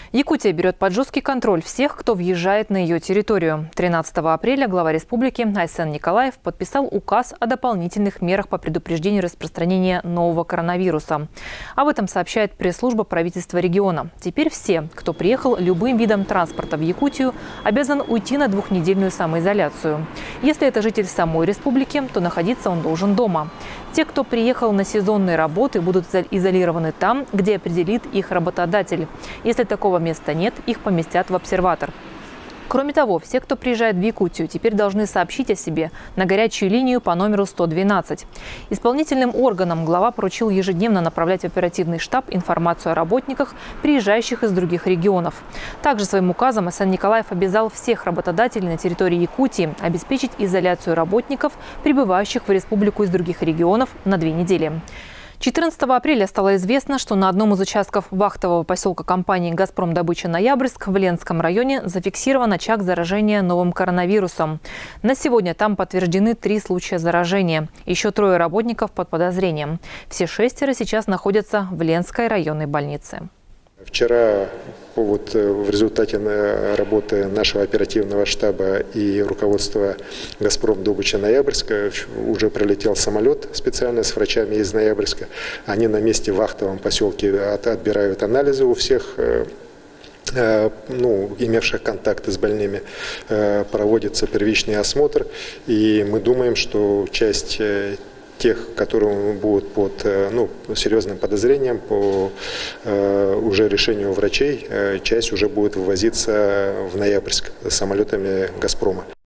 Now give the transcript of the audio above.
Якутия берет под жесткий контроль всех, кто въезжает на ее территорию. 13 апреля глава республики Айсен Николаев подписал указ о дополнительных мерах по предупреждению распространения нового коронавируса. Об этом сообщает пресс-служба правительства региона. Теперь все, кто приехал любым видом транспорта в Якутию, обязан уйти на двухнедельную самоизоляцию. Если это житель самой республики, то находиться он должен дома. Те, кто приехал на сезонные работы, будут изолированы там, где определит их работодатель. Если такого места нет, их поместят в обсерватор. Кроме того, все, кто приезжает в Якутию, теперь должны сообщить о себе на горячую линию по номеру 112. Исполнительным органам глава поручил ежедневно направлять в оперативный штаб информацию о работниках, приезжающих из других регионов. Также своим указом Айсен Николаев обязал всех работодателей на территории Якутии обеспечить изоляцию работников, прибывающих в республику из других регионов, на 2 недели. 14 апреля стало известно, что на одном из участков вахтового поселка компании «Газпром Добыча Ноябрьск» в Ленском районе зафиксирован очаг заражения новым коронавирусом. На сегодня там подтверждены 3 случая заражения. Еще 3 работников под подозрением. Все 6 сейчас находятся в Ленской районной больнице. Вчера в результате работы нашего оперативного штаба и руководства «Газпром Добыча Ноябрьска» уже прилетел самолет специально с врачами из Ноябрьска. Они на месте в вахтовом поселке отбирают анализы у всех, имевших контакты с больными. Проводится первичный осмотр, и мы думаем, что часть тех, которые будут под серьезным подозрением по уже решению врачей, часть уже будет вывозиться в Ноябрьск самолетами «Газпрома».